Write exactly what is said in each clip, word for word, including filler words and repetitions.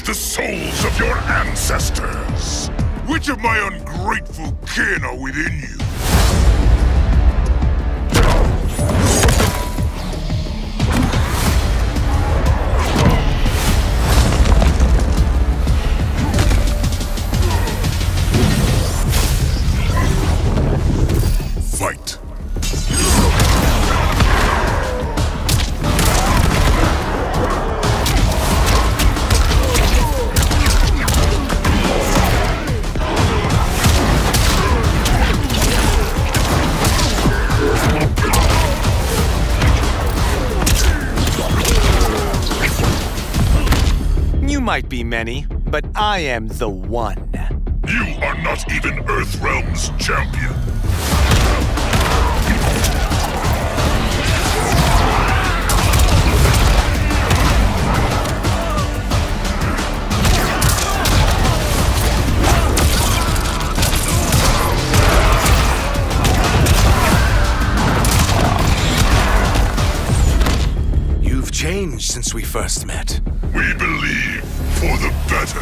the souls of your ancestors. Which of my ungrateful kin are within you? Fight. You might be many, but I am the one. You are not even Earthrealm's champion. You've changed since we first met. We believe for the better.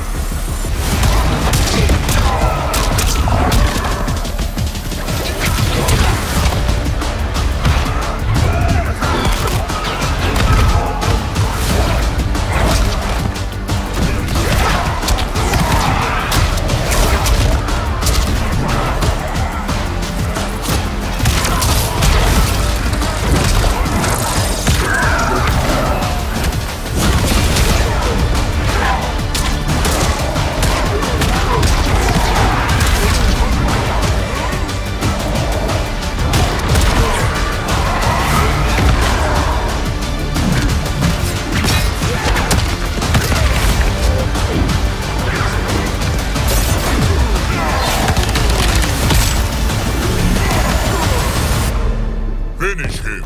Finish him.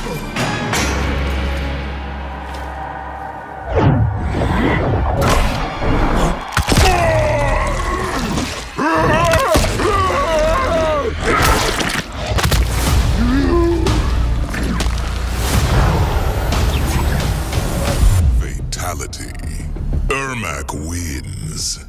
Fatality. Ermac wins.